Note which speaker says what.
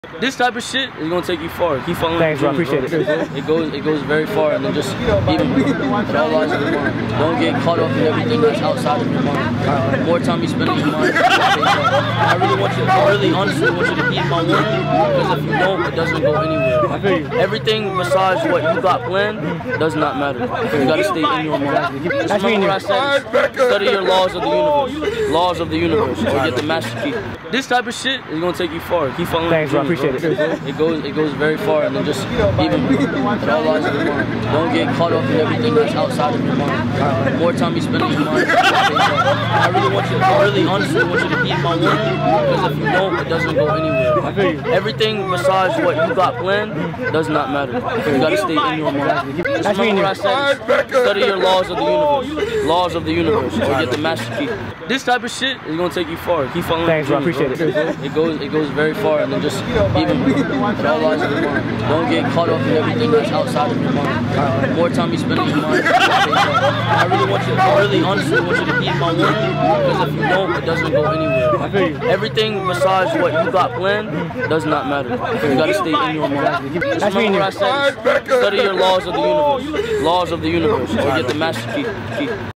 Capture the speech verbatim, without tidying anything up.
Speaker 1: This type of shit is gonna take you far. Keep following.
Speaker 2: Thanks, bro. I
Speaker 1: dreams,
Speaker 2: appreciate
Speaker 1: bro.
Speaker 2: it.
Speaker 1: It goes, it goes very far, and then just even with all lies of the mind. Don't get caught up in everything that's outside of your mind. The more time you spend in your mind, I really want you. I really honestly want you to keep my one, because if you don't, it doesn't go anywhere. Everything besides what you got planned does not matter. You gotta stay in your mind. Just remember what I said. Study your laws of the universe. Laws of the universe, or get the master key. This type of shit is gonna take you far. Keep following.
Speaker 2: Thanks, bro. I
Speaker 1: dreams,
Speaker 2: appreciate
Speaker 1: bro.
Speaker 2: it.
Speaker 1: It goes, it goes very far, and then just even with all lies of the mind. Don't get caught up in everything that's outside of your mind. The more time you spend in your mind, I really want you. I really honestly want you to keep my one, because if you don't, it doesn't go anywhere. Everything besides what you got planned does not matter. You gotta stay in your mind. Just remember what I said. Study your laws of the universe. Laws of the universe, or get the master key. This type of shit is gonna take you far. Keep following.
Speaker 2: Thanks, bro. I
Speaker 1: dreams,
Speaker 2: appreciate it.
Speaker 1: It goes, it goes very far, and then just even with all lies of the mind. Don't get caught up in everything that's outside of your mind. The more time you spend in your mind, I really want you. I really honestly want you to keep my one, because if you don't, it doesn't go anywhere. Everything besides what you got planned does not matter. You gotta stay in your mind. Just remember what I said. Study your laws of the universe. Laws of the universe, or get the master key. key.